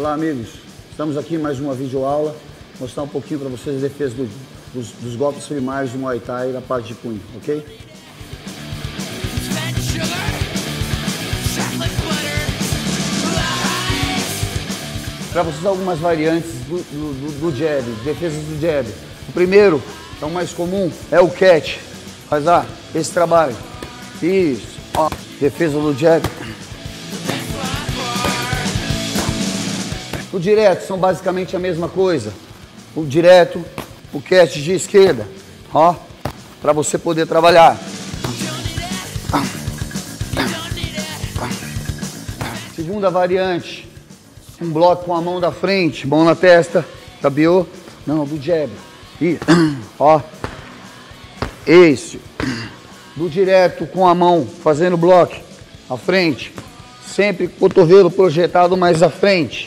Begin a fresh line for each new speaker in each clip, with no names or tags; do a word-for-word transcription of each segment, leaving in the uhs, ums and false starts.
Olá, amigos. Estamos aqui em mais uma videoaula. Mostrar um pouquinho para vocês a defesa do, dos, dos golpes primários do Muay Thai e da parte de punho, ok? Para vocês algumas variantes do, do, do jab, defesas do jab. O primeiro, é o mais comum, é o catch. Faz lá, esse trabalho. Isso, ó, defesa do jab. O direto são basicamente a mesma coisa. O direto, o catch de esquerda, ó, para você poder trabalhar. Segunda variante, um bloco com a mão da frente, mão na testa, tabeou? Não, do jab. E, ó, esse, do direto com a mão, fazendo bloco, à frente, sempre cotovelo projetado mais à frente.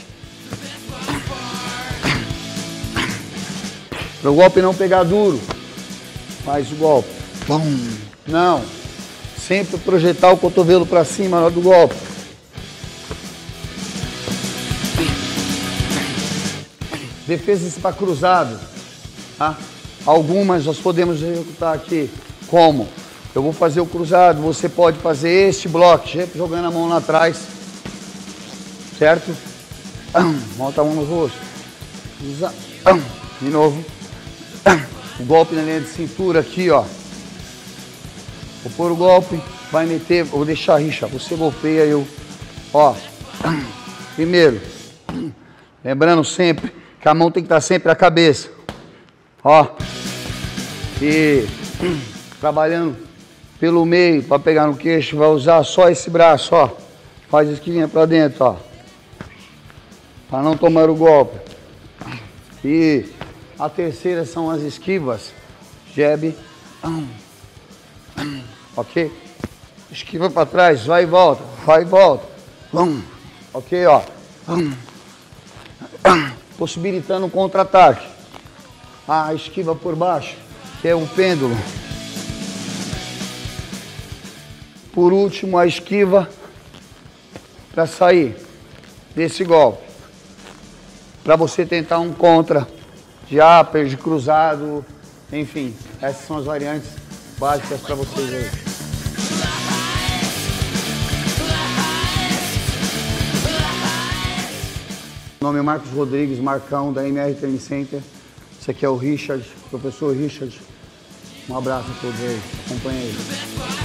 Para o golpe não pegar duro, faz o golpe. Bum. Não, sempre projetar o cotovelo para cima na hora do golpe. Defesas para cruzado, tá? Algumas nós podemos executar aqui. Como? Eu vou fazer o cruzado, você pode fazer este bloco, jogando a mão lá atrás, certo? Volta a mão no rosto. Usa. De novo. O golpe na linha de cintura aqui, ó. Vou pôr o golpe, vai meter, vou deixar a rixa, você golpeia eu. Ó. Primeiro, lembrando sempre que a mão tem que estar sempre na cabeça. Ó. E trabalhando pelo meio para pegar no queixo, vai usar só esse braço, ó. Faz a esquivinha para dentro, ó. Para não tomar o golpe. E a terceira são as esquivas. Jab. Ok? Esquiva para trás, vai e volta, vai e volta. Ok, ó. Possibilitando um contra-ataque. A esquiva por baixo, que é um pêndulo. Por último, a esquiva para sair desse golpe. Para você tentar um contra de upper, de cruzado, enfim. Essas são as variantes básicas para vocês aí. Meu nome é Marcos Rodrigues, Marcão, da M R Training Center. Esse aqui é o Richard, professor Richard. Um abraço a todos aí, acompanha aí.